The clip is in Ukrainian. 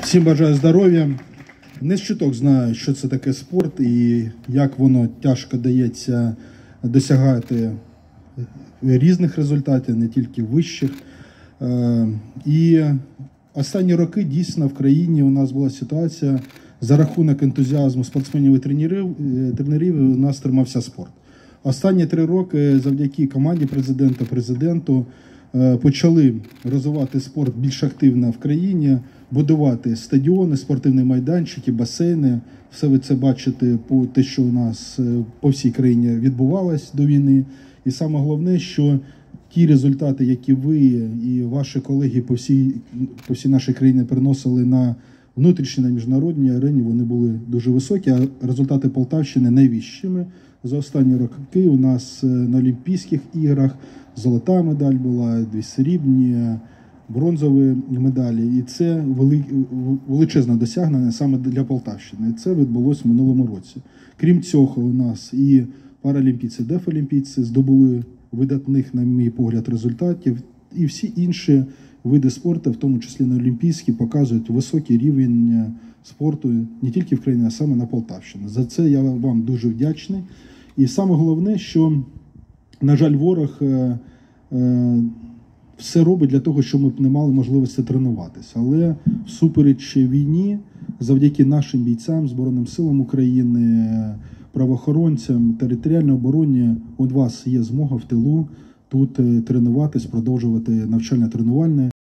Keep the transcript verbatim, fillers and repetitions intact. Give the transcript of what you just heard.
Всім бажаю здоров'я. Не з чуток знаю, що це таке спорт і як воно тяжко дається досягати різних результатів, не тільки вищих. І останні роки дійсно в країні у нас була ситуація, за рахунок ентузіазму спортсменів і тренерів, тренерів у нас тримався спорт. Останні три роки завдяки команді президента, президенту почали розвивати спорт більш активно в країні, будувати стадіони, спортивні майданчики, басейни. Все ви це бачите по те, що у нас по всій країні відбувалось до війни. І саме головне, що ті результати, які ви і ваші колеги по всій, по всій нашій країні приносили на внутрішній, на міжнародній арені, вони були дуже високі, а результати Полтавщини найвищими. За останні роки у нас на Олімпійських іграх золота медаль була, дві срібні, бронзові медалі. І це величезне досягнення саме для Полтавщини. І це відбулося в минулому році. Крім цього, у нас і паралімпійці, дефолімпійці здобули видатних, на мій погляд, результатів. І всі інші види спорту, в тому числі на Олімпійські, показують високий рівень спорту не тільки в країні, а саме на Полтавщині. За це я вам дуже вдячний. І саме головне, що, на жаль, ворог е, е, все робить для того, щоб ми не мали можливості тренуватися. Але всупереч війні, завдяки нашим бійцям, Збройним силам України, правоохоронцям, територіальній обороні, у вас є змога в тилу тут тренуватись, продовжувати навчально-тренувальне.